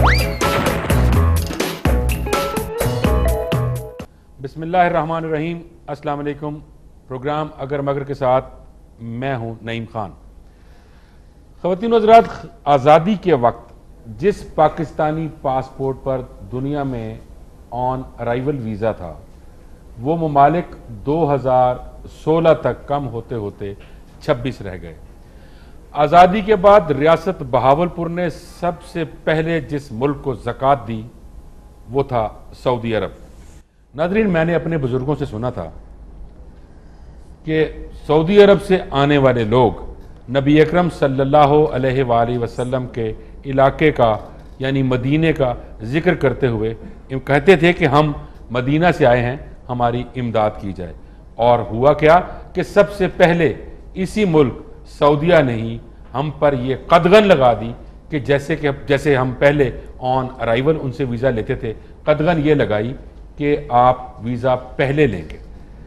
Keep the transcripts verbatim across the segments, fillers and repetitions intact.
बिस्मिल्लाहिर्रहमानिर्रहीम, अस्सलाम वालेकुम। प्रोग्राम अगर मगर के साथ मैं हूं नईम खान। ख़वातीन व हज़रात, आज़ादी के वक्त जिस पाकिस्तानी पासपोर्ट पर दुनिया में ऑन अराइवल वीज़ा था, वो ममालिक दो हज़ार सोलह तक कम होते होते छब्बीस रह गए। आज़ादी के बाद रियासत बहावलपुर ने सबसे पहले जिस मुल्क को ज़कात दी वो था सऊदी अरब। नाज़रीन, मैंने अपने बुजुर्गों से सुना था कि सऊदी अरब से आने वाले लोग नबी अकरम सल्लल्लाहु अलैहि वसल्लम के इलाके का यानी मदीने का जिक्र करते हुए कहते थे कि हम मदीना से आए हैं, हमारी इमदाद की जाए। और हुआ क्या कि सबसे पहले इसी मुल्क सऊदिया ने ही हम पर यह कदगन लगा दी कि जैसे कि जैसे हम पहले ऑन अराइवल उनसे वीज़ा लेते थे, कदगन ये लगाई कि आप वीज़ा पहले लेंगे।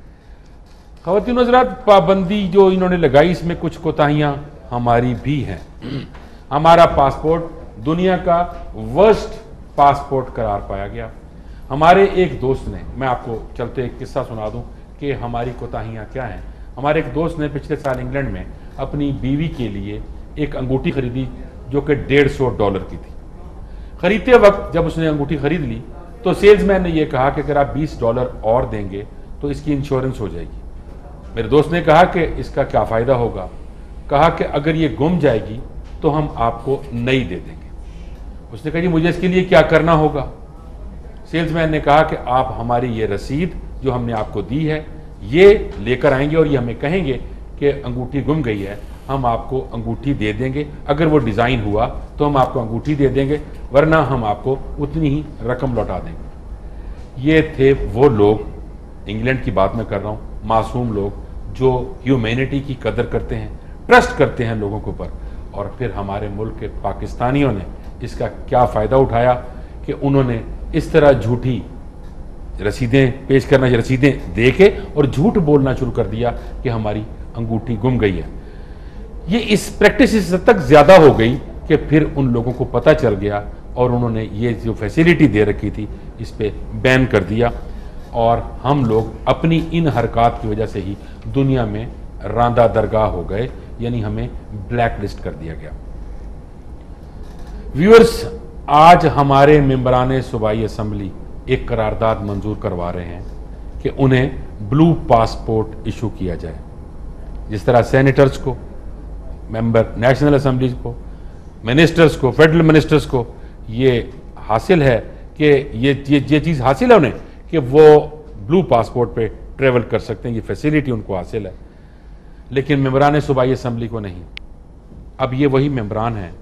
ख़वातीन व हज़रात, पाबंदी जो इन्होंने लगाई इसमें कुछ कोताहियाँ हमारी भी हैं। हमारा पासपोर्ट दुनिया का वर्स्ट पासपोर्ट करार पाया गया। हमारे एक दोस्त ने, मैं आपको चलते एक किस्सा सुना दूं कि हमारी कोताहियाँ क्या हैं। हमारे एक दोस्त ने पिछले साल इंग्लैंड में अपनी बीवी के लिए एक अंगूठी खरीदी जो कि डेढ़ सौ डॉलर की थी। खरीदते वक्त जब उसने अंगूठी खरीद ली तो सेल्समैन ने यह कहा कि अगर आप बीस डॉलर और देंगे तो इसकी इंश्योरेंस हो जाएगी। मेरे दोस्त ने कहा कि इसका क्या फ़ायदा होगा। कहा कि अगर ये गुम जाएगी तो हम आपको नई दे देंगे। उसने कहा जी मुझे इसके लिए क्या करना होगा। सेल्समैन ने कहा कि आप हमारी ये रसीद जो हमने आपको दी है ये लेकर आएंगे और ये हमें कहेंगे कि अंगूठी गुम गई है, हम आपको अंगूठी दे देंगे। अगर वो डिज़ाइन हुआ तो हम आपको अंगूठी दे देंगे, वरना हम आपको उतनी ही रकम लौटा देंगे। ये थे वो लोग, इंग्लैंड की बात मैं कर रहा हूँ, मासूम लोग जो ह्यूमैनिटी की कदर करते हैं, ट्रस्ट करते हैं लोगों के ऊपर। और फिर हमारे मुल्क के पाकिस्तानियों ने इसका क्या फ़ायदा उठाया कि उन्होंने इस तरह झूठी रसीदें पेश करना, रसीदें दे के और झूठ बोलना शुरू कर दिया कि हमारी अंगूठी गुम गई है। ये इस प्रैक्टिस इस हद तक ज़्यादा हो गई कि फिर उन लोगों को पता चल गया और उन्होंने ये जो फैसिलिटी दे रखी थी इस पर बैन कर दिया। और हम लोग अपनी इन हरकत की वजह से ही दुनिया में रांदा दरगाह हो गए, यानी हमें ब्लैक लिस्ट कर दिया गया। व्यूअर्स, आज हमारे मेंबरान सूबाई असम्बली एक करारदाद मंजूर करवा रहे हैं कि उन्हें ब्लू पासपोर्ट इशू किया जाए। जिस तरह सेनेटर्स को, मेंबर नेशनल असम्बलीज को, मिनिस्टर्स को, फेडरल मिनिस्टर्स को ये हासिल है कि ये ये ये चीज़ हासिल है उन्हें कि वो ब्लू पासपोर्ट पे ट्रेवल कर सकते हैं, ये फैसिलिटी उनको हासिल है, लेकिन मेंबरान सूबाई असम्बली को नहीं। अब ये वही मेंबरान हैं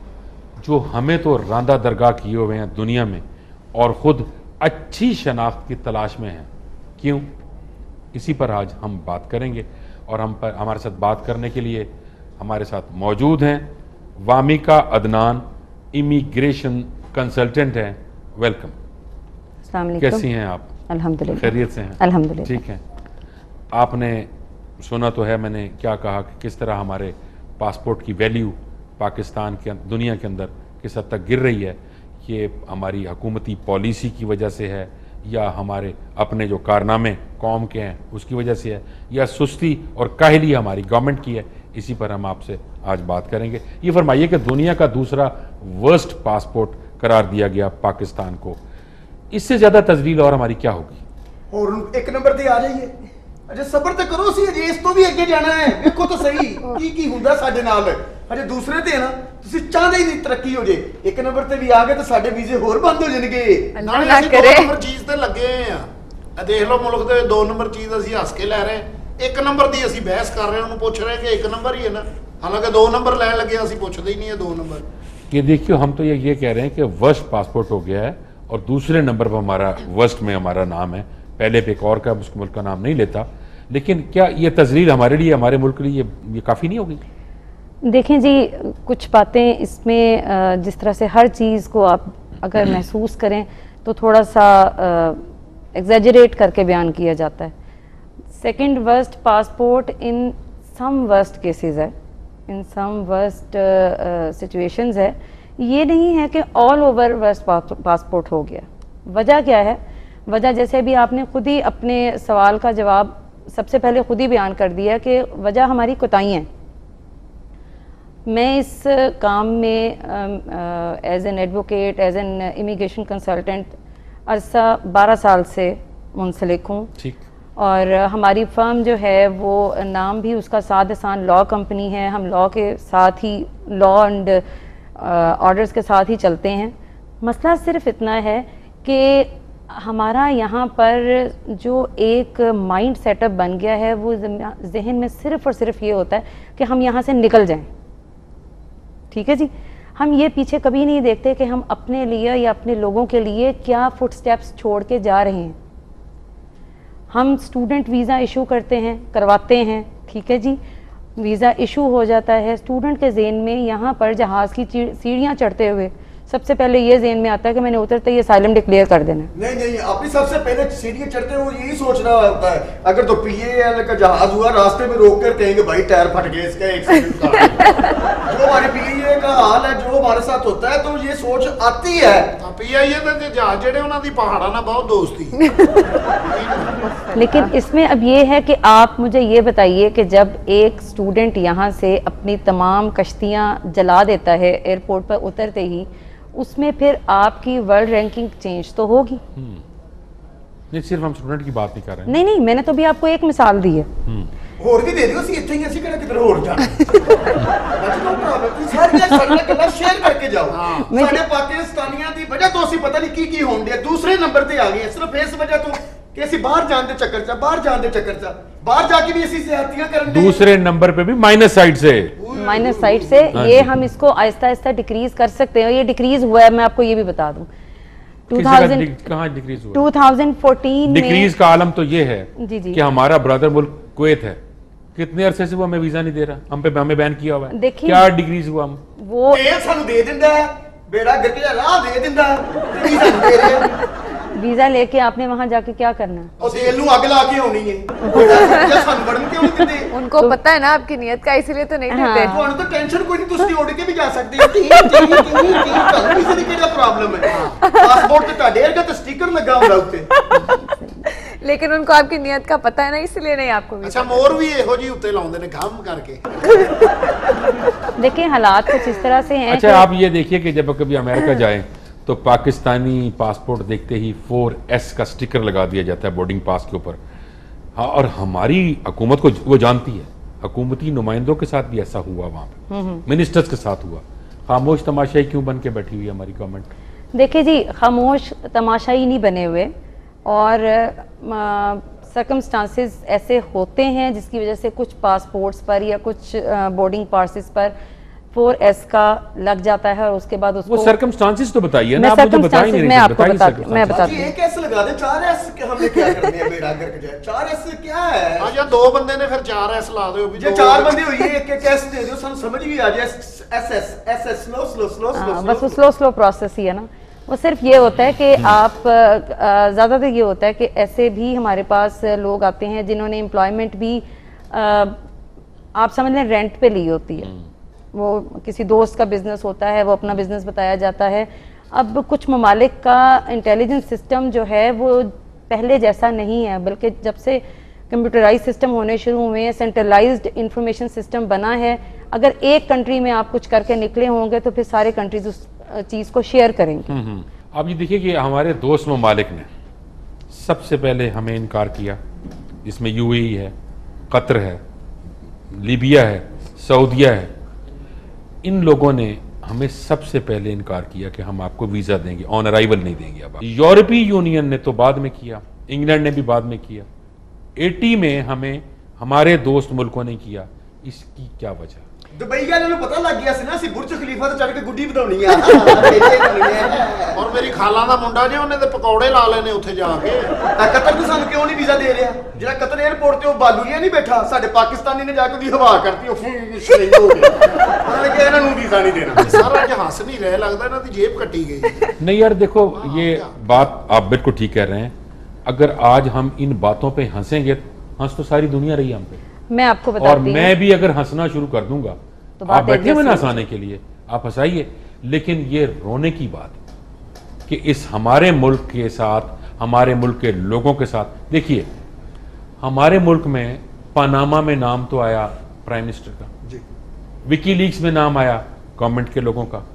जो हमें तो रांदा दरगाह किए हुए हैं दुनिया में और ख़ुद अच्छी शनाख्त की तलाश में हैं। क्यों? इसी पर आज हम बात करेंगे। और हम पर हमारे साथ बात करने के लिए हमारे साथ मौजूद हैं वामिका अदनान, इमिग्रेशन कंसल्टेंट हैं। वेलकम। अस्सलाम वालेकुम। कैसी हैं आप? अल्हम्दुलिल्लाह। खैरियत से हैं? अल्हम्दुलिल्लाह। ठीक है। आपने सुना तो है मैंने क्या कहा कि किस तरह हमारे पासपोर्ट की वैल्यू पाकिस्तान के दुनिया के अंदर किस हद तक गिर रही है। ये हमारी हुकूमती पॉलिसी की वजह से है या हमारे अपने जो कारनामे कौम के हैं उसकी वजह से है या सुस्ती और काहली हमारी गवर्नमेंट की है। इसी पर हम आपसे आज बात करेंगे। ये फरमाइए कि दुनिया का दूसरा वर्स्ट पासपोर्ट करार दिया गया पाकिस्तान को, इससे ज़्यादा तजलील और हमारी क्या होगी? और एक नंबर ते आ जाइए। अजे सबर ते करो, सी अजे इस तो भी अगे जाना है। देखो तो सही की की हुंदा साडे नाल। अजे दूसरे ते ना तुसी चाहते ही नहीं तरक्की हो जे, एक नंबर ते भी आ गए तो साडे वीजे होर बंद हो जाणगे। अल्लाह ना करे। दो नंबर चीज ते लगे आ। आ देख लो मुल्क दे दो नंबर चीज ਅਸੀਂ ਹੱਸ ਕੇ ਲੈ ਰਹੇ, ਇੱਕ ਨੰਬਰ ਦੀ ਅਸੀਂ ਬਹਿਸ ਕਰ ਰਹੇ, ਉਹਨੂੰ ਪੁੱਛ ਰਹੇ ਕਿ ਇੱਕ ਨੰबर ही है ना, हालांकि दो नंबर ਲੈਣ ਲੱਗੇ ਅਸੀਂ ਪੁੱਛਦੇ ही नहीं है दो नंबर। ये देखिए, हम तो ये ये कह रहे हैं कि वर्स्ट पासपोर्ट हो गया है और दूसरे नंबर पर हमारा वर्स्ट में हमारा नाम है, पहले पे एक और का उस मुल्क का नाम नहीं लेता। लेकिन क्या ये तजलील हमारे लिए, हमारे मुल्क के लिए ये, ये काफ़ी नहीं होगी? देखें जी, कुछ बातें इसमें जिस तरह से हर चीज़ को आप अगर महसूस करें तो थोड़ा सा एग्जैजरेट करके बयान किया जाता है। Second worst passport in some worst cases है, इन सम वर्स्ट सिचुएशंस है ये नहीं है कि ऑल ओवर वेस्ट पासपोर्ट हो गया। वजह क्या है? वजह जैसे भी आपने खुद ही अपने सवाल का जवाब सबसे पहले खुद ही बयान कर दिया कि वजह हमारी कोताहियाँ हैं। मैं इस काम में as an advocate, as an immigration consultant अरसा बारह साल से मुंसलिक हूँ। ठीक। और हमारी फर्म जो है वो नाम भी उसका साद एहसान लॉ कंपनी है। हम लॉ के साथ ही, लॉ एंड ऑर्डर्स के साथ ही चलते हैं। मसला सिर्फ इतना है कि हमारा यहाँ पर जो एक माइंड सेटअप बन गया है वो जहन में सिर्फ और सिर्फ ये होता है कि हम यहाँ से निकल जाएं। ठीक है जी, हम ये पीछे कभी नहीं देखते कि हम अपने लिए या अपने लोगों के लिए क्या फुट स्टेप्स छोड़ के जा रहे हैं। हम स्टूडेंट वीज़ा इशू करते हैं, करवाते हैं, ठीक है जी, वीज़ा इशू हो जाता है। स्टूडेंट के ज़हन में यहाँ पर जहाज़ की सीढ़ियाँ चढ़ते हुए सबसे पहले ये ज़हन में आता है कि मैंने उतरते ही असाइलम डिक्लेयर कर देना। नहीं नहीं, अपनी सबसे पहले सीढ़ियाँ चढ़ते हुए यही सोच रहा होता है। अगर तो पीएएल का जहाज हुआ, रास्ते में रोक कर कहेंगे भाई टायर फट गए इसका, एक्सीडेंट का। जो हमारे पीए का हाल है, जो हमारे साथ होता है, तो ये सोच आती है। पीआईए ਦੇ ਜਹਾਜ਼ ਜਿਹੜੇ ਉਹਨਾਂ ਦੀ ਪਹਾੜਾਂ ਨਾਲ ਬਹੁਤ ਦੋਸਤੀ। लेकिन इसमें अब ये है कि आप मुझे ये बताइए कि जब एक स्टूडेंट यहाँ से अपनी तमाम कश्तियाँ जला देता है एयरपोर्ट पर उतरते ही, उसमें फिर आपकी वर्ल्ड रैंकिंग चेंज तो होगी। नहीं, सिर्फ हम स्टूडेंट की बात नहीं कर रहे हैं। नहीं नहीं, मैंने तो भी आपको एक मिसाल दी है। ਹੋਰ ਵੀ ਦੇ ਦਿਓ, ਅਸੀਂ ਇੱਥੇ ਹੀ ਅਸੀਂ ਕਿਹੜਾ ਕਿਧਰ ਹੋਰ ਜਾਣਾ। ਸਾਰੀਆਂ ਸਾਰੀਆਂ ਗੱਲਾਂ ਸ਼ੇਅਰ ਕਰਕੇ ਜਾਓ। ਸਾਡੇ ਪਾਕਿਸਤਾਨੀਆਂ ਦੀ ਵਜ੍ਹਾ ਤੋਂ ਅਸੀਂ ਪਤਾ ਨਹੀਂ ਕੀ ਕੀ ਹੋਣ ਡਿਆ, ਦੂਸਰੇ ਨੰਬਰ ਤੇ ਆ ਗਏ ਸਿਰਫ ਇਸ ਵਜ੍ਹਾ ਤੋਂ ਕਿ ਅਸੀਂ ਬਾਹਰ ਜਾਣ ਦੇ ਚੱਕਰ 'ਚ ਬਾਹਰ ਜਾਣ ਦੇ ਚੱਕਰ 'ਚ बाहर जाके भी ऐसी ज़्यादतियां करन दे। दूसरे नंबर पे भी माइनस साइड से माइनस साइड से ये हम इसको आहिस्ता आहिस्ता डिक्रीज कर सकते हैं। ये डिक्रीज हुआ है, मैं आपको ये भी बता दूं। कहाँ डिक्रीज हुआ? टू थाउजेंड फोर्टीन में डिक्रीज का आलम तो ये है जी जी कि हमारा ब्रदर मुल्क कुवैत है, कितने अरसे से वो हमें वीजा नहीं दे रहा, हम पे हमें बैन किया हुआ है। देखिए क्या डिक्रीज हुआ? हम वो सानू दे दिंदा है, बेड़ा गर्क दा राह दे दिंदा है, वीजा नहीं दे रहे। वीजा लेके आपने वहां जाके क्या करना है? और दिल नू अग ला के होनी है। बेड़ा सानू बढ़न क्यों नहीं दिंदे? उनको तो, पता है ना आपकी नियत का, इसीलिए तो नहीं हाँ। देते। ਤੁਹਾਨੂੰ ਤਾਂ ਟੈਨਸ਼ਨ ਕੋਈ ਨਹੀਂ, ਤੁਸੀਂ ਉੜ ਕੇ ਵੀ ਜਾ ਸਕਦੇ ਹੋ। ਠੀਕ ਠੀਕ ਠੀਕ ਠੀਕ, ਤੁਹਾਨੂੰ ਕਿਸੇ ਦੀ ਕਿਹੜਾ ਪ੍ਰੋਬਲਮ ਹੈ? ਪਾਸਪੋਰਟ ਤੇ ਤੁਹਾਡੇ ਵਰਗਾ ਤਾਂ ਸਟicker ਲੱਗਾ ਹੁੰਦਾ ਉੱਤੇ। लेकिन उनको आपकी नियत का पता है ना, इसलिए नहीं आपको वीजा। अच्छा, मोर भी ਇਹੋ ਜੀ ਉੱਤੇ ਲਾਉਂਦੇ ਨੇ ਘਮ ਕਰਕੇ। देखिए हालात कुछ इस तरह से हैं। अच्छा, आप ये देखिए कि जब कभी अमेरिका जाएं तो पाकिस्तानी पासपोर्ट देखते ही फोर एस का स्टिकर लगा दिया जाता है बोर्डिंग पास के ऊपर। हाँ, और हमारी हुकूमत को वो जानती है, हुकूमती नुमाइंदों के साथ भी ऐसा हुआ, वहाँ पे मिनिस्टर्स के साथ हुआ। खामोश तमाशाई क्यों बन के बैठी हुई है हमारी गवर्नमेंट? देखिए जी, खामोश तमाशाई नहीं बने हुए, और सर्कमस्टांसेस ऐसे होते हैं जिसकी वजह से कुछ पासपोर्ट्स पर या कुछ बोर्डिंग पासेस पर फोर एस का लग जाता है, और उसके बाद उसको वो सर्कमस्टांसेस तो बताइए ना, मैं आप मुझे बता ही नहीं रही। मैं आपको बताती हूं, मैं बताती जी हूं। एक एस लगा दे, चार एस के हमने क्या करने हैं? बेड़ा गर्क जाए, चार एस क्या है? ਆ ਜਾਂ ਦੋ ਬੰਦੇ ਨੇ ਫਿਰ ਚਾਰ ਐਸ ਲਾ ਦਿਓ ਵੀ ਜੇ ਦੋ- ਚਾਰ ਬੰਦੇ ਹੋਈਏ ਇੱਕ ਇੱਕ ਐਸ ਦੇ ਦਿਓ, ਸਾਨੂੰ ਸਮਝ ਵੀ ਆ ਜਾਏ। S S S S slow slow slow हाँ, स्लो बस वो स्लो स्लो प्रोसेस ही है ना। वो सिर्फ ये होता है कि आप ज़्यादातर ये होता है कि ऐसे भी हमारे पास लोग आते हैं जिन्होंने एम्प्लॉयमेंट भी आ, आप समझ लें रेंट पे ली होती है। वो किसी दोस्त का बिजनेस होता है, वो अपना बिजनेस बताया जाता है। अब कुछ ममालिक का इंटेलिजेंस सिस्टम जो है वो पहले जैसा नहीं है, बल्कि जब से कंप्यूटराइज सिस्टम होने शुरू हुए हैं, सेंट्रलाइज्ड इंफॉर्मेशन सिस्टम बना है। अगर एक कंट्री में आप कुछ करके निकले होंगे तो फिर सारे कंट्रीज उस चीज़ को शेयर करेंगे। अब ये देखिए कि हमारे दोस्त ममालिक ने सबसे पहले हमें इनकार किया, जिसमें यूएई है, कतर है, लीबिया है, सऊदिया है। इन लोगों ने हमें सबसे पहले इनकार किया कि हम आपको वीजा देंगे, ऑन अराइवल नहीं देंगे। अब यूरोपीय यूनियन ने तो बाद में किया, इंग्लैंड ने भी बाद में किया, एटी में हमें हमारे दोस्त मुल्कों ने किया। इसकी क्या वजह? दुबई वाले ਨੂੰ ਪਤਾ ਲੱਗ ਗਿਆ ਸੀ ਨਾ ਅਸੀਂ ਬੁਰਜ ਖਲੀਫਾ ਤੇ ਚੜ ਕੇ ਗੁੱਡੀ ਵਧਾਉਣੀ ਆ। ਔਰ ਮੇਰੀ ਖਾਲਾਂ ਦਾ ਮੁੰਡਾ ਜੇ ਉਹਨੇ ਤੇ ਪਕੌੜੇ ਲਾ ਲੈਨੇ ਉੱਥੇ ਜਾ ਕੇ। ਕਤਰ ਨੂੰ ਸਾਨੂੰ ਕਿਉਂ ਨਹੀਂ ਵੀਜ਼ਾ ਦੇ ਰਿਹਾ? ਜਿਹੜਾ ਕਤਰ 에ਅਰਪੋਰਟ ਤੇ ਉਹ ਬਾਲੂਰੀਆ ਨਹੀਂ ਬੈਠਾ, ਸਾਡੇ ਪਾਕਿਸਤਾਨੀ ਨੇ ਜਾ ਕੇ ਉਹਦੀ ਹਵਾ ਕਰਤੀ, ਉਹ ਸ਼ਹੀਦ ਹੋ ਗਿਆ। ਉਹਨਾਂ ਨੇ ਕਿਹਾ ਇਹਨਾਂ ਨੂੰ ਵੀਜ਼ਾ ਨਹੀਂ ਦੇਣਾ। ਸਾਰਾ ਜਹਾਜ਼ ਹੱਸ ਨਹੀਂ ਰਿਹਾ, ਲੱਗਦਾ ਇਹਨਾਂ ਦੀ ਜੇਬ ਕੱਟੀ गई। नहीं यार देखो, ये बात आप बिल्कुल ठीक कह रहे हैं। अगर आज हम इन बातों पे हंसेंगे, हंस तो सारी दुनिया रही हम पे। मैं आपको और बताती हूँ, मैं भी अगर हंसना शुरू कर दूंगा तो आप बात बैठे एक हुए ना दूसरे हंसाने के लिए, आप हंसाइए, लेकिन ये रोने की बात है कि इस हमारे मुल्क के साथ, हमारे मुल्क के लोगों के साथ, देखिए हमारे मुल्क में पनामा में नाम तो आया प्राइम मिनिस्टर का जी, विकीलीक्स में नाम आया गवर्नमेंट के लोगों का,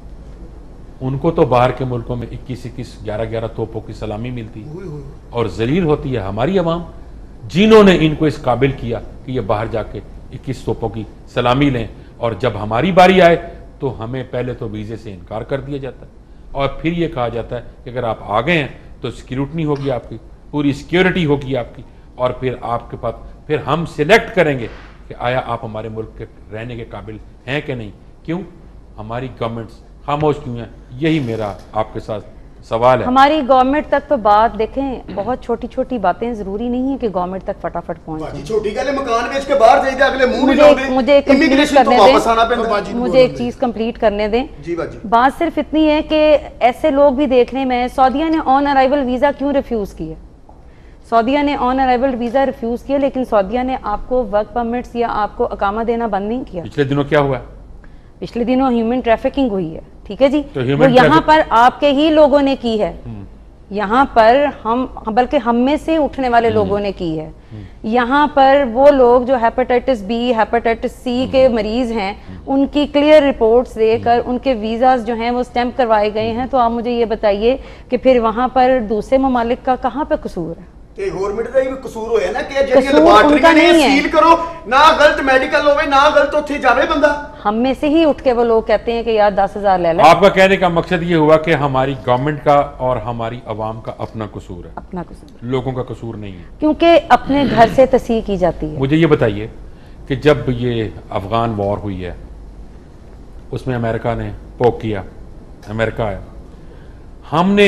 उनको तो बाहर के मुल्कों में इक्कीस इक्कीस ग्यारह ग्यारह तोपों की सलामी मिलती है और जलील होती है हमारी अवाम, जिन्होंने इनको इस काबिल किया कि ये बाहर जाके इक्कीस तोपों की सलामी लें, और जब हमारी बारी आए तो हमें पहले तो वीजे से इनकार कर दिया जाता है और फिर ये कहा जाता है कि अगर आप आ गए हैं तो सिक्योरिटी होगी आपकी, पूरी सिक्योरिटी होगी आपकी, और फिर आपके पास फिर हम सिलेक्ट करेंगे कि आया आप हमारे मुल्क के रहने के काबिल हैं कि नहीं। क्यों हमारी गवर्नमेंट्स खामोश क्यों हैं? यही मेरा आपके साथ सवाल है। हमारी गवर्नमेंट तक तो बात देखें, बहुत छोटी छोटी बातें, जरूरी नहीं है कि गवर्नमेंट तक फटाफट पहुंच जाए। छोटी गल मकान बेच के बाहर जाइए, अगले मुंह नहीं मुझे लाते, मुझे एक कंप्लीट इमिग्रेशन तो करने वापस आना पैंदा। दें, मुझे एक चीज कंप्लीट करने दें। जी बाजी, बात सिर्फ इतनी है कि ऐसे लोग भी देखने में, सऊदीया ने ऑन अराइवल वीजा क्यों रिफ्यूज किया? सऊदीया ने ऑन अराइवल वीजा रिफ्यूज किया, लेकिन सऊदीया ने आपको वर्क परमिट्स या आपको अकामा देना बंद नहीं किया। पिछले दिनों क्या हुआ? पिछले दिनों ह्यूमन ट्रैफिकिंग हुई है, ठीक है जी, तो वो यहाँ पर आपके ही लोगों ने की है, यहाँ पर हम, बल्कि हम में से उठने वाले लोगों ने की है। यहाँ पर वो लोग जो हेपेटाइटिस बी, हेपेटाइटिस सी के मरीज हैं, उनकी क्लियर रिपोर्ट्स देकर उनके वीज़ाज जो हैं वो स्टैम्प करवाए गए हैं। तो आप मुझे ये बताइए कि फिर वहाँ पर दूसरे ममालिक का कहाँ पे कसूर है? ਤੇ ਗਵਰਨਮੈਂਟ ਦਾ ਵੀ ਕਸੂਰ ਹੋਇਆ ਨਾ ਕਿ ਜਿਹੜੀਆਂ ਲੈਬਾਰਟਰੀਆਂ ਨੇ ਸੀਲ करो ना, गलत मेडिकल होवे ना, गलत ਉੱਥੇ जावे बंदा। हम में से ही उठ के वो लोग कहते हैं कि यार दस हजार ले लो। आपका कहने का मकसद ये हुआ कि हमारी गवर्नमेंट का और हमारी अवाम का अपना कसूर है, अपना कसूर, लोगों का कसूर नहीं है, क्योंकि अपने घर से तस्हीह की जाती है। मुझे ये बताइए कि जब ये अफगान वॉर हुई है उसमें अमेरिका ने पोक किया, अमेरिका आया, हमने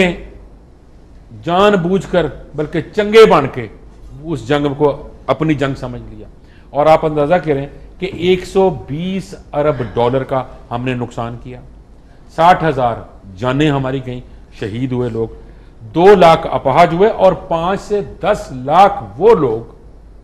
जानबूझकर बल्कि चंगे बन के उस जंग को अपनी जंग समझ लिया, और आप अंदाजा करें कि एक सौ बीस अरब डॉलर का हमने नुकसान किया, साठ हजार जानें हमारी गई, शहीद हुए लोग, दो लाख अपाहज हुए, और पांच से दस लाख वो लोग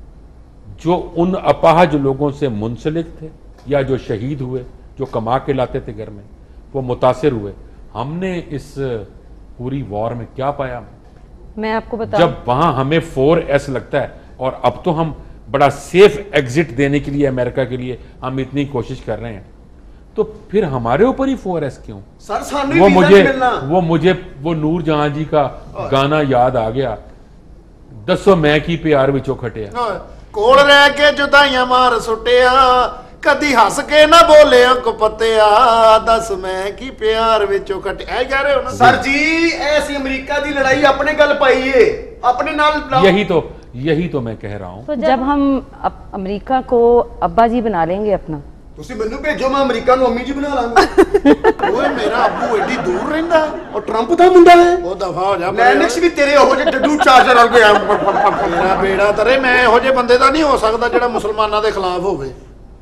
जो उन अपाहज लोगों से मुंसलिक थे या जो शहीद हुए, जो कमा के लाते थे घर में, वो मुतासिर हुए। हमने इस पूरी वॉर में क्या पाया? मैं आपको बताऊं, जब वहां हमें फोर एस लगता है और अब तो हम बड़ा सेफ एग्जिट देने के लिए अमेरिका के लिए हम इतनी कोशिश कर रहे हैं, तो फिर हमारे ऊपर ही फोर एस क्यों? सर सानू वो मुझे वो मुझे वो नूर जहां जी का गाना याद आ गया, दसो मैं की प्यार विचों खटिया, कोल रह के जुदाइयां मार सुटिया, कदी हस के ना बोले कुपतिया, दस मैं की प्यार विचों खटिया। कह रहे हो ना सर जी, ऐसी अमेरिका दी लड़ाई अपने गल पाई है, अपने नाल। यही तो यही तो मैं कह रहा हूं। तो जब हम अप, अमेरिका को अब्बा जी बना लेंगे अपना, ਤੁਸੀਂ ਮੈਨੂੰ ਭੇਜੋ, ਮੈਂ ਅਮਰੀਕਾ ਨੂੰ ਅੰਮੀ ਜੀ ਬਣਾ ਲਾਂਗਾ। ਓਏ ਮੇਰਾ ਅੱਬੂ ਐਡੀ ਦੂਰ ਰਹਿੰਦਾ ਉਹ ਟਰੰਪ ਦਾ ਮੁੰਡਾ ਹੈ, ਉਹ ਦਫਾ ਹੋ ਜਾ। ਲੈਨਿਕਸ ਵੀ ਤੇਰੇ ਉਹੋ ਜਿਹੇ ਡੱਡੂ ਚਾਰਜਰ ਵਾਲ ਗਿਆ। ਮੇਰਾ ਬੇੜਾ ਤਰੇ, ਮੈਂ ਇਹੋ ਜਿਹੇ ਬੰਦੇ ਦਾ ਨਹੀਂ ਹੋ ਸਕਦਾ ਜਿਹੜਾ ਮੁਸਲਮਾਨਾਂ ਦੇ ਖਿਲਾਫ ਹੋਵੇ।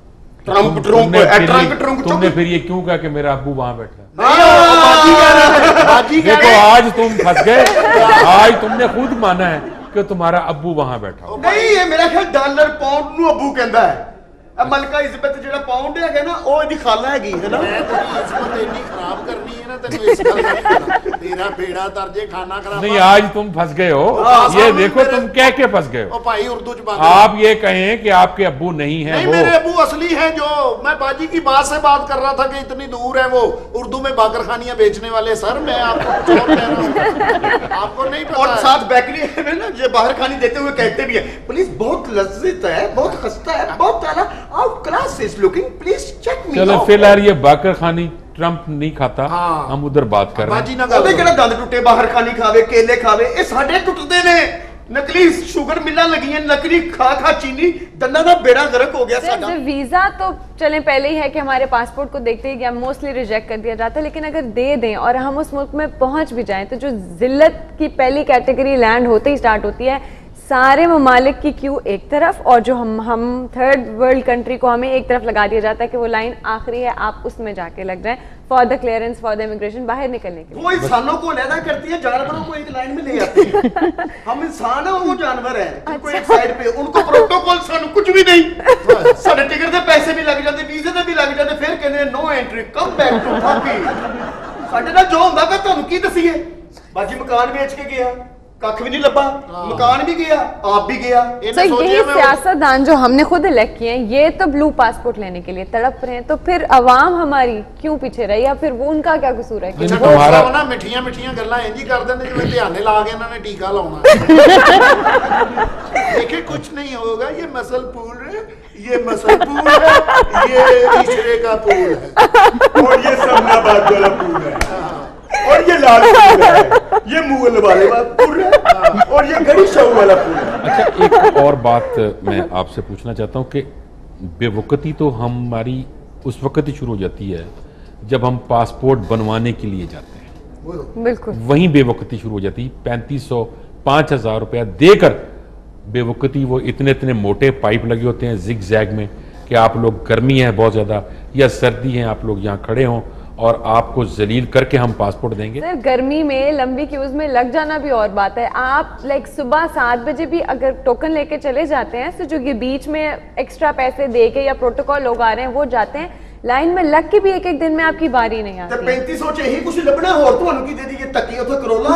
ट्रंप ट्रंप ट्रंप ट्रंप तुमने फिर ये क्यों कहा कि मेरा अब्बू वहां बैठा? बाजी कह रहे हैं, बाजी कह देखो रहे हैं। आज तुम फंस गए, आज तुमने खुद माना है कि तुम्हारा अब्बू वहां बैठा हो। नहीं, ये मेरा ख्याल डॉलर पाउंड ਨੂੰ अब्बू कहता है। अब मलका इज़्ज़त ਜਿਹੜਾ ਪਾਉਂਡ ਹੈਗਾ ਨਾ, ਉਹ ਇਹਦੀ ਖਾਲਾ ਹੈਗੀ ਹੈ ਨਾ। ਮੈਂ ਤੇਰੀ ਇਸਮਤ ਇੰਨੀ ਖਰਾਬ ਕਰਨੀ ਹੈ ਨਾ, ਤੈਨੂੰ ਇਸ ਗੱਲ ਦਾ ਨਹੀਂ ਪਤਾ। ਤੇਰਾ ਬੇੜਾ ਤਰਜੇ ਖਾना खराब। नहीं, आज तुम फंस गए हो, ये देखो तुम कह के फंस गए हो। ओ भाई उर्दू च बात, आप ये कहें कि आपके अब्बू नहीं है, नहीं वो मेरे अब्बू असली हैं। जो मैं बाजी की बात से बात कर रहा था कि इतनी दूर है वो, उर्दू में बाकरखानियां बेचने वाले। सर मैं आपको कुछ और कह रहा हूं, आपको नहीं पता। और साथ बेकरी में ना जो बाहर खानी देते हुए कहते भी है, प्लीज बहुत लज्जित है, बहुत खस्ता है, बहुत ताला out class is looking, please check me. चलो फिलहाल ये बाकर खानी ट्रंप नहीं खाता, हाँ। हम उधर बात कर रहे बाजी हैं। ना गल ਉਹਦੇ ਕਿਹੜਾ ਦੰਦ ਟੁੱਟੇ, ਬਾਹਰ ਖਾਣੀ ਖਾਵੇ, ਕੇਲੇ ਖਾਵੇ, ਇਹ ਸਾਡੇ ਟੁੱਟਦੇ ਨੇ। नकली शुगर मिलां लगी, नकली खा खा चीनी, दंदा दा बेड़ा गर्क हो गया साडा। वीजा तो चले पहले ही है कि हमारे पासपोर्ट को देखते ही मोस्टली रिजेक्ट कर दिया जाता है, लेकिन अगर दे दें और हम उस मुल्क में पहुंच भी जाएं तो जो जिल्लत की पहली कैटेगरी लैंड होते ही स्टार्ट होती है। सारे ममालिक की क्यू एक तरफ और जो हम हम थर्ड वर्ल्ड कंट्री को हमें एक तरफ लगा दिया जाता है कि वो लाइन आखिरी है, आप उसमें जाके लग जाएं for the clearance, for the immigration, बाहर निकलने के लिए। वो इंसानों को अलहदा करती है, जानवरों को एक लाइन में ले आती है। हम इंसान है, वो जानवर है, उनको एक साइड पे, उनको प्रोटोकॉल सानू कुछ भी नहीं। साडे टिकट दे पैसे भी लग जाते, वीजे दे भी लग जाते, फिर कहते no entry, come back to थापी। ਸਾਡੇ ਨਾਲ ਜੋ ਹੁੰਦਾ ਪਿਆ ਤੁਹਾਨੂੰ ਕੀ ਦਸੀਏ ਬਾਜੀ ਮਕਾਨ ਵੇਚ ਕੇ ਗਿਆ कख भी नहीं लब्बा मकान भी गया आप भी गया तो यही सियासतदान जो हमने खुद इलेक्ट किए हैं ये तो ब्लू पासपोर्ट लेने के लिए तड़प रहे हैं तो फिर अवाम हमारी क्यों पीछे रही या फिर वो उनका क्या कसूर है कि वो ना मिठियां मिठियां गल्लां इंज ही कर देंगे जिवें ध्याने ला के इन्होंने टीका लाउणा देखिए कुछ नहीं होगा ये मसल पूल है ये मसल पूल है ये इशरे का पूल है और ये समनाबाद वाला पूल है और ये लाल पूल है ये मुगल वाले पूल है और ये गड़ी शाह वाला पूल है। अच्छा एक और बात मैं आपसे पूछना चाहता हूँ कि बेवकती तो हमारी उस वक्त ही शुरू हो जाती है जब हम पासपोर्ट बनवाने के लिए जाते हैं बिल्कुल वहीं बेवकती शुरू हो जाती है। पैंतीस सौ पाँच हजार रुपया देकर बेवकती वो इतने इतने मोटे पाइप लगे होते हैं जिग जैग में कि आप लोग गर्मी है बहुत ज़्यादा या सर्दी है आप लोग यहाँ खड़े हों और आपको जलील करके हम पासपोर्ट देंगे। सर गर्मी में लंबी क्यूज में लग जाना भी और बात है आप लाइक सुबह सात बजे भी अगर टोकन लेके चले जाते हैं तो जो ये बीच में एक्स्ट्रा पैसे दे के या प्रोटोकॉल लोग आ रहे हैं वो जाते हैं लाइन में लग के भी एक एक दिन में आपकी बारी नहीं आती। पैंतीस सौ चाहिए कुछ लबना हो ਤੁਹਾਨੂੰ ਕੀ ਦੇ ਦੀ ਇਹ ਤੱਕੀ ਉਥੇ ਕਰੋਲਾ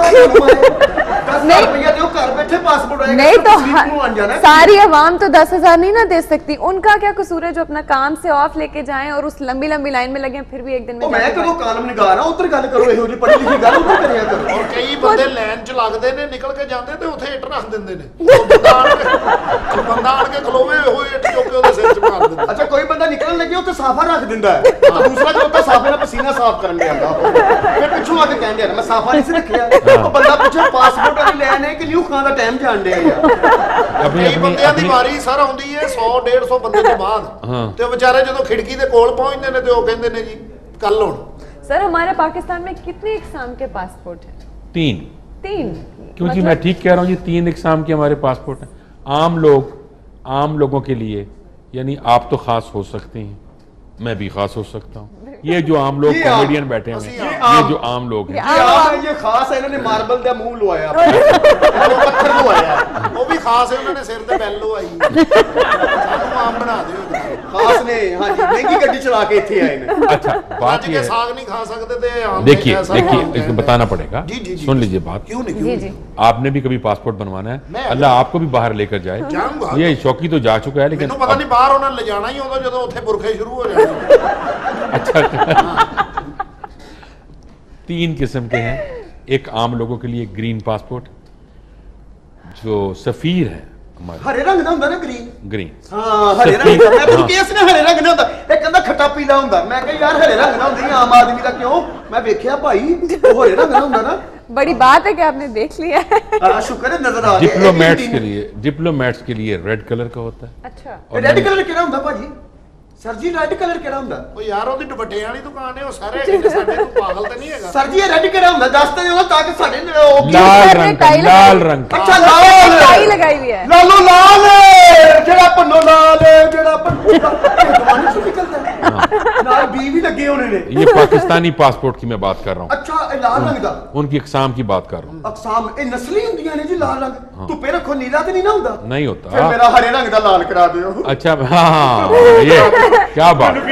दस रुपया दो घर बैठे पासपोर्ट आएगा नहीं तो सारी आवाम तो दस हजार नहीं ना दे सकती उनका क्या कसूर है जो अपना काम से ऑफ लेके जाएं और उस लंबी लंबी लाइन में लगे फिर भी एक दिन में मैं कदों कालम निगार हां उधर गल करो ਇਹੋ ਜਿਹੀ ਪੜ੍ਹੀ ਲਿਖੀ ਗੱਲ ਉਧਰ ਕਰਿਆ ਕਰੋ और कई बंदे लाइन च लगदे ने निकल के जांदे ते उथे ਇੱਟ ਰੱਖ ਦਿੰਦੇ ਨੇ ਬੰਦਾ ਆਣ ਕੇ ਬੰਦਾ ਆਣ ਕੇ ਖਲੋਵੇ ਹੋਏ ਇੱਟ ਚੁੱਕ ਕੇ ਉਹਦੇ ਸਿਰ 'ਚ ਮਾਰ ਦਿੰਦੇ ਅੱਛਾ ਕੋਈ ਬੰਦਾ ਨਿਕਲਣ ਲੱਗੇ ਉੱਥੇ ਸਾਫਾ ਰੱਖ ਦਿੰਦਾ ਹੈ दूसरा जो होता साफे ना पसीना साफ करने आता फिर पिछू आके कहंदे मैं साफा नहीं से रखया तो बंदा पूछे पासपोर्ट वाली लाइन है कि न्यू खान दा टाइम जान दे यार अभी कई बंदियां दी वारी सर आउंदी है सौ डेढ़ सौ बंदे तो बाद ते बेचारे ਜਦੋਂ खिड़की दे कोल पहुंचदे ने ते ਉਹ ਕਹਿੰਦੇ ਨੇ जी कल हुण सर हमारे पाकिस्तान में कितने इकसाम के पासपोर्ट हैं तीन तीन क्यों जी मैं ठीक कह रहा हूँ जी तीन इकसाम के हमारे पासपोर्ट हैं आम लोग आम लोगों के लिए यानी आप तो खास हो सकते हैं मैं भी खास हो सकता हूँ ये जो आम लोग कॉमेडियन बैठे हुए हैं ये जो आम लोग हैं ये आम ये खास है इन्होंने मार्बल दा मुंह लवाया पत्थर लवाया वो भी खास है उन्होंने सिर ते बैल लवाई सानू आम बना दियो खास ने हां जी महंगी गड्डी चला के इथे आए ने अच्छा बात ये है साग नहीं खा सकते थे आम देखिए देखिए इसको बताना पड़ेगा सुन लीजिए बात क्यों नहीं क्यों जी आपने भी कभी पासपोर्ट बनवाना है अल्लाह आपको भी बाहर लेकर जाए ये शौकी तो जा चुका है लेकिन पता नहीं बाहर उन्होंने ले जाना ही होगा जब उथे बुरखे शुरू हो जाए अच्छा तीन किस्म के हैं एक आम लोगों के लिए ग्रीन पासपोर्ट जो सफीर है हमारे हरे रंग दा हुंदा ना ग्रीन ग्रीन हां हरे रंग दा मैं कुछ केस ने हरे रंग ना हुंदा एक कहंदा खट्टा पीला हुंदा मैं कह यार हरे रंग ना हुंदी आम आदमी दा क्यों मैं देखिया भाई वो हरे रंग ना हुंदा ना बड़ी बात है कि आपने देख लिया है हां शुक्र है नजर आ गया डिप्लोमेट्स के लिए डिप्लोमेट्स के लिए रेड कलर का होता है अच्छा रेड कलर केड़ा हुंदा भाजी सर जी रेड कलर केड़ा हुंदा ओ यार ओदी दुपट्टे वाली दुकान है ओ सारे हेगे साडे तू पागल ते नहीं हैगा सर जी ये रेड केड़ा हुंदा दस ते दो ताकि साडे लाल रंग का लाल रंग का अच्छा लाल टाई लगाई हुई है लालो लाल जेड़ा पन्नो लाल जेड़ा पन्नो दुकान से निकलदा है नाल बी भी लगे होने ने ये पाकिस्तानी पासपोर्ट की मैं बात कर रहा हूं अच्छा ए लाल रंग दा उनकी अकसाम की बात कर रहा हूं अकसाम ए नस्ली हुंदियां ने जी लाल रंग तू पे रखो नीला ते नहीं ना हुंदा नहीं होता फिर मेरा हरे रंग दा लाल करा दियो अच्छा हां ये क्या बात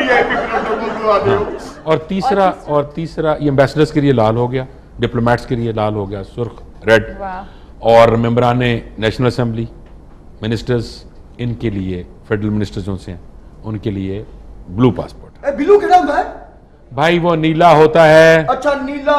हाँ। और तीसरा और तीसरा ये एम्बेसडर्स के लिए लाल हो गया डिप्लोमेट्स के लिए लाल हो गया सुर्ख रेड और मेंबरान नेशनल असेंबली मिनिस्टर्स इनके लिए फेडरल मिनिस्टर्स जो से हैं उनके लिए ब्लू पासपोर्ट ए ब्लू केड़ा हुंदा है भाई वो नीला होता है अच्छा नीला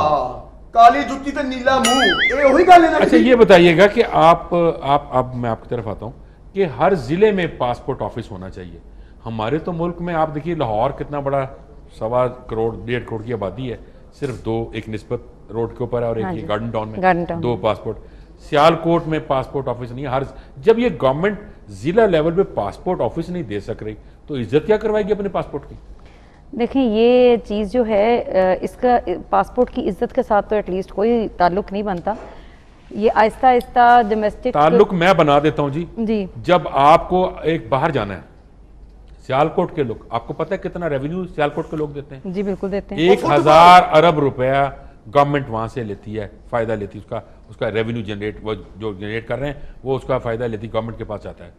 काली जुत्ती ते नीला मुंह ए वही गल है अच्छा ये बताइएगा कि आप आप अब मैं आपकी तरफ आता हूं कि हर जिले में पासपोर्ट ऑफिस होना चाहिए हमारे तो मुल्क में आप देखिए लाहौर कितना बड़ा सवा करोड़ डेढ़ करोड़ की आबादी है सिर्फ दो एक निस्बत रोड के ऊपर है और एक ये गार्डन टाउन में दो पासपोर्ट सियालकोट में पासपोर्ट ऑफिस नहीं है हर जब ये गवर्नमेंट जिला लेवल पे पासपोर्ट ऑफिस नहीं दे सक रही तो इज्जत क्या करवाएगी अपने पासपोर्ट की देखिए ये चीज़ जो है इसका पासपोर्ट की इज्जत के साथ तो एटलीस्ट कोई ताल्लुक नहीं बनता ये आहिस्ता आहिस्ता डोमेस्टिक ताल्लुक मैं बना देता हूँ जी जी जब आपको एक बाहर जाना है सियालकोट के लोग आपको पता है कितना रेवेन्यू सियालकोट के लोग देते हैं जी बिल्कुल देते हैं एक हजार अरब रुपया गवर्नमेंट वहां से लेती है फायदा लेती है उसका उसका रेवेन्यू जनरेट वो जो जनरेट कर रहे हैं वो उसका फायदा लेती गवर्नमेंट के पास जाता है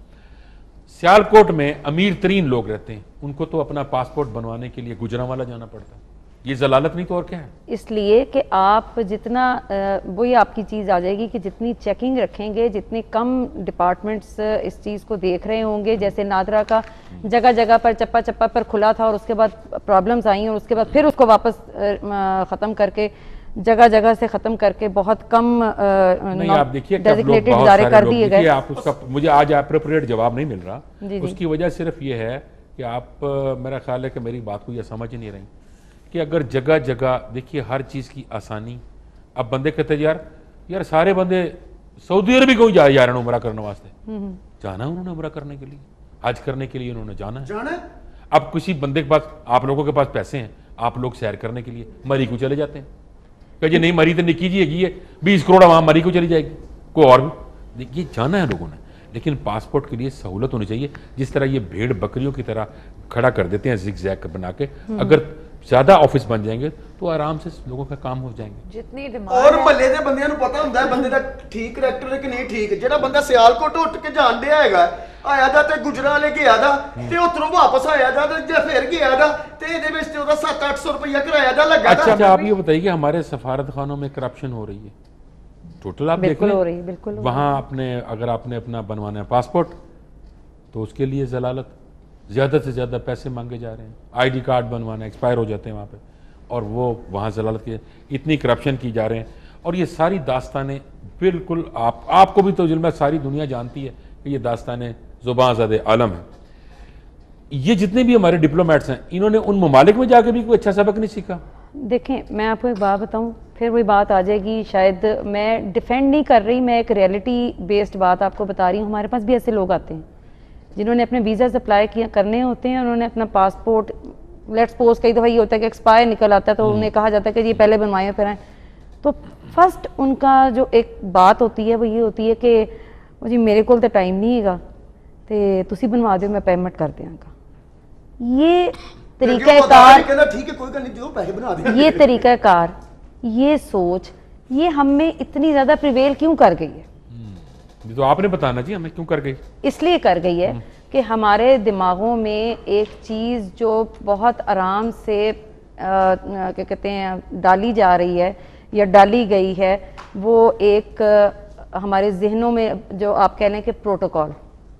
सियालकोट में अमीर तरीन लोग रहते हैं उनको तो अपना पासपोर्ट बनवाने के लिए गुजरांवाला जाना पड़ता है ये जलालत नहीं तो और क्या है? इसलिए कि आप जितना अ, वही आपकी चीज़ आ जाएगी कि जितनी चेकिंग रखेंगे, जितने कम डिपार्टमेंट्स इस चीज़ को देख रहे होंगे, जैसे नादरा का जगह जगह पर चप्पा चप्पा पर खुला था और उसके बाद प्रॉब्लम्स आई और उसके बाद फिर उसको वापस ख़त्म करके जगह जगह से ख़त्म करके बहुत कम नहीं, आप देखिए डेजिग्नेटेड इदारे कर दिए गए। आप उसका मुझे आज अप्रोप्रिएट जवाब नहीं मिल रहा। जी, जी। उसकी वजह सिर्फ ये है कि आप अ, मेरा ख्याल है कि मेरी बात को ये समझ ही नहीं रही कि अगर जगह जगह देखिए हर चीज़ की आसानी, अब बंदे कहते हैं यार यार सारे बंदे सऊदी अरब क्यों जा जा रहे हैं उमरा करने वास्ते, जाना है उन्होंने उमरा करने के लिए, हज करने के लिए उन्होंने जाना है। जाना है? अब किसी बंदे के पास, आप लोगों के पास पैसे हैं, आप लोग सैर करने के लिए मरी को चले जाते हैं, कहे नहीं मरी तो निकी जी हैगी है, बीस करोड़ वहां मरी को चली जाएगी, कोई और भी। देखिए जाना है लोगों ने, लेकिन पासपोर्ट के लिए सहूलत होनी चाहिए। जिस तरह ये भेड़ बकरियों की तरह खड़ा कर देते हैं जिग जैग बना के, अगर ज्यादा ऑफिस बन जाएंगे तो आराम से लोगों का काम हो जाएंगे। जितनी और डिमांड ਮਹੱਲੇ ਦੇ ਬੰਦਿਆਂ ਨੂੰ ਪਤਾ ਹੁੰਦਾ ਹੈ ਬੰਦੇ ਦਾ ਠੀਕ ਕਰੈਕਟਰ ਹੈ ਕਿ ਨਹੀਂ ਠੀਕ। ਜਿਹੜਾ ਬੰਦਾ ਸਿਆਲਕੋਟ ਉੱਠ ਕੇ ਜਾਣ ਡਿਆ ਹੈਗਾ, ਆਇਆ ਦਾ ਤੇ ਗੁਜਰਾਂ ਲੈ ਗਿਆ ਦਾ ਤੇ ਉਧਰੋਂ ਵਾਪਸ ਆਇਆ ਦਾ ਤੇ ਜੇ ਫਿਰ ਗਿਆ ਦਾ ਤੇ ਇਹਦੇ ਵਿੱਚ ਤੇ ਉਹਦਾ सत्त आठ सौ रुपया किराया ਦਾ ਲੱਗਾ अच्छा, ਦਾ। अच्छा आप ये बताइए कि हमारे सफारत खानों में करप्शन हो रही है, टोटल आप देख बिल्कुल लें, हो रही है, बिल्कुल हो वहाँ अपने अगर आपने अपना बनवाना है पासपोर्ट तो उसके लिए जलालत, ज़्यादा से ज़्यादा पैसे मांगे जा रहे हैं। आईडी कार्ड बनवाना एक्सपायर हो जाते हैं वहाँ पे, और वो वहाँ जलालत के इतनी करप्शन की जा रहे हैं। और ये सारी दास्तानें बिल्कुल आप आपको भी तो जिल्मा सारी दुनिया जानती है कि ये दास्तानें ज़ुबान ज़ादे आलम है। ये जितने भी हमारे डिप्लोमेट्स हैं, इन्होंने उन ममालिक में जाके भी कोई अच्छा सबक नहीं सीखा। देखें, मैं आपको एक बात बताऊं, फिर वही बात आ जाएगी, शायद मैं डिफेंड नहीं कर रही, मैं एक रियलिटी बेस्ड बात आपको बता रही हूँ। हमारे पास भी ऐसे लोग आते हैं जिन्होंने अपने वीज़ा अप्लाई किया करने होते हैं, उन्होंने अपना पासपोर्ट, लेट्स सपोज कई दफ़ा ये होता है कि एक्सपायर निकल आता है तो उन्हें कहा जाता है कि ये पहले बनवाएं फिर आए। तो फर्स्ट उनका जो एक बात होती है वो ये होती है कि जी मेरे को तो टाइम नहीं हैगा तो तुसी बनवा दो, मैं पेमेंट कर देंगा। ये तरीक़ाकार, ਕਹਿੰਦਾ ਠੀਕ ਹੈ ਕੋਈ ਗੱਲ ਨਹੀਂ, ਦਿਓ ਪੈਸੇ ਬਣਾ ਦੇ। ये तरीक़ाकार, ये सोच, ये हम में इतनी ज़्यादा प्रिवेल क्यों कर गई है? ये तो आपने बताना जी हमें क्यों कर गई। इसलिए कर गई है कि हमारे दिमागों में एक चीज़ जो बहुत आराम से क्या कहते हैं डाली जा रही है या डाली गई है, वो एक आ, हमारे जहनों में जो आप कह लें कि प्रोटोकॉल,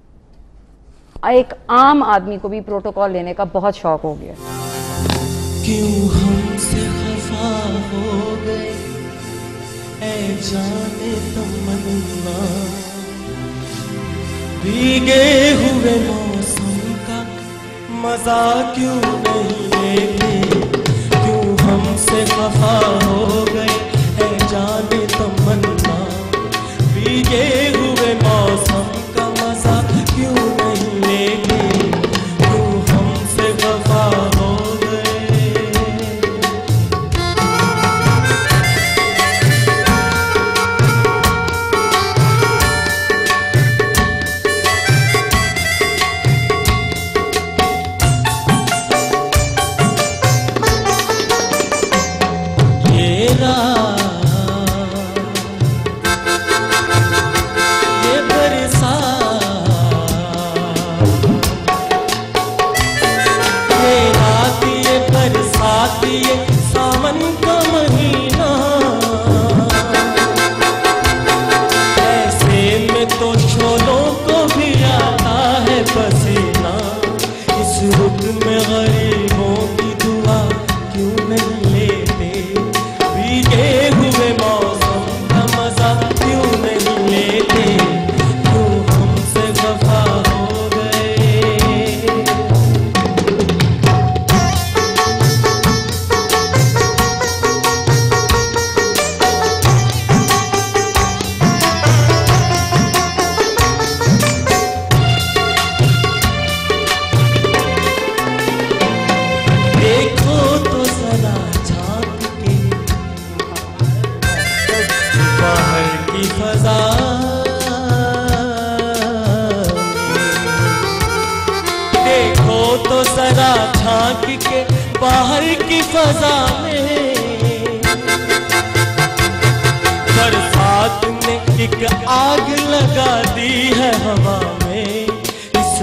एक आम आदमी को भी प्रोटोकॉल लेने का बहुत शौक हो गया। क्यों हमसे खफा हो गए ऐ जाने तमन्ना, भीगे हुए मौसम का मजा क्यों नहीं लेते, क्यों हमसे खफा हो गए ऐ जाने तमन्ना, भीगे हुए मौसम का मजा क्यों नहीं लेते, क्यों हमसे खफा हो गए।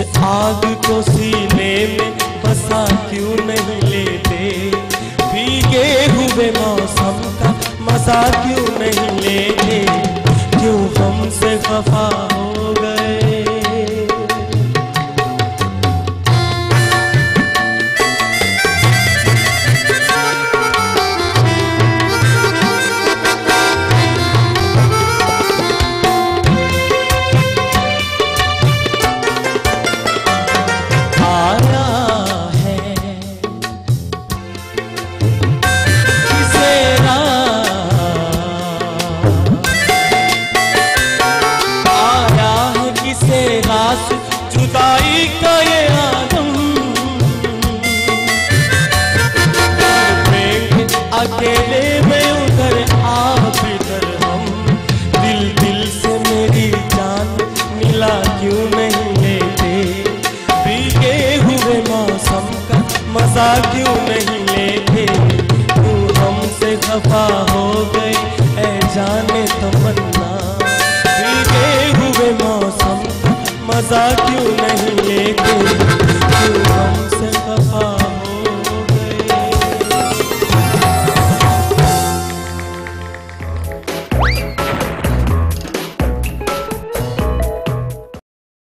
आग को सीने में बसा क्यों नहीं लेते, भीगे हुए मौसम का मजा क्यों नहीं लेते, क्यों हमसे खफा हो गए। जुदाई का ये आलम अकेले में उधर आप इधर हम, दिल दिल से मेरी जान मिला क्यों नहीं लेते, भीगे हुए मौसम का मजा क्यों नहीं लेते, क्यों हमसे खफा हो गए ऐ जाने तमन्ना, भीगे हुए मौसम का मजा क्यों नहीं लेते, क्यों हमसे खफा हो गए।